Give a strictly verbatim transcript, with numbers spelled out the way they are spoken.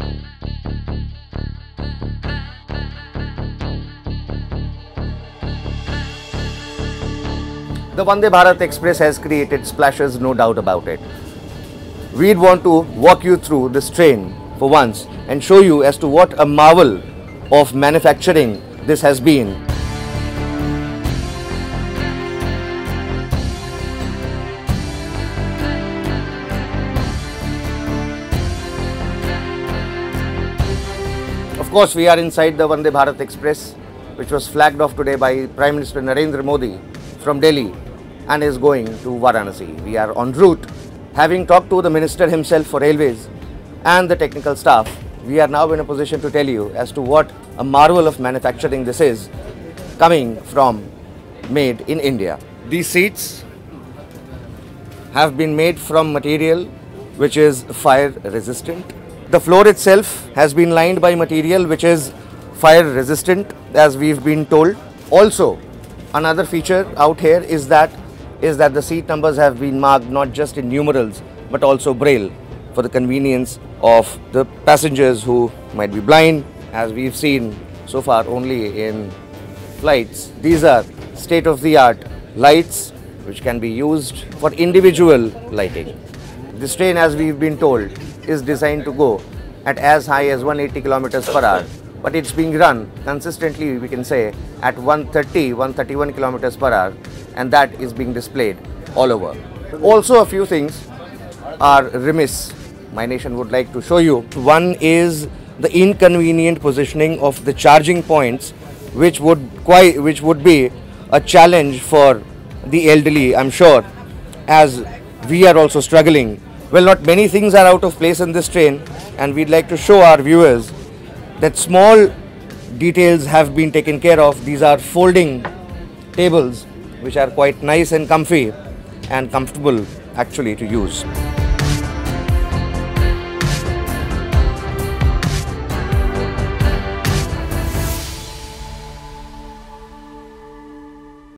The Vande Bharat Express has created splashes, no doubt about it. We'd want to walk you through this train for once and show you as to what a marvel of manufacturing this has been. Of course, we are inside the Vande Bharat Express, which was flagged off today by Prime Minister Narendra Modi from Delhi and is going to Varanasi. We are en route. Having talked to the Minister himself for Railways and the technical staff, we are now in a position to tell you as to what a marvel of manufacturing this is, coming from made in India. These seats have been made from material which is fire resistant. The floor itself has been lined by material which is fire resistant, as we've been told. Also, another feature out here is that is that the seat numbers have been marked not just in numerals but also braille for the convenience of the passengers who might be blind, as we've seen so far only in flights. These are state-of-the-art lights which can be used for individual lighting. This train, as we've been told, is designed to go at as high as one hundred eighty kilometers per hour, but it's being run consistently, we can say, at one thirty, one thirty-one kilometers per hour, and that is being displayed all over. Also, a few things are remiss. MyNation would like to show you. One is the inconvenient positioning of the charging points, which would quite, which would be a challenge for the elderly, I'm sure, as we are also struggling. Well, not many things are out of place in this train, and we'd like to show our viewers that small details have been taken care of. These are folding tables which are quite nice and comfy and comfortable actually to use.